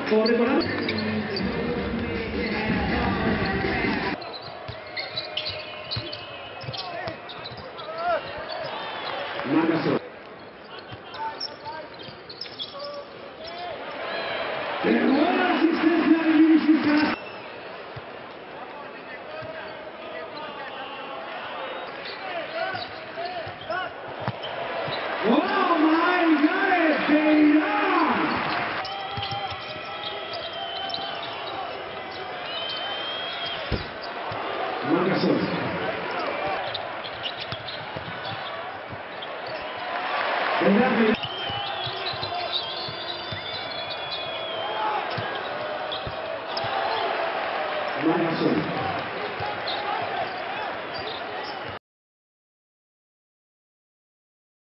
Corre con Marcación. ¡Qué buena asistencia de Vinicius! ¡Oh my God! ¡Peirán! Marcación. Tendrá que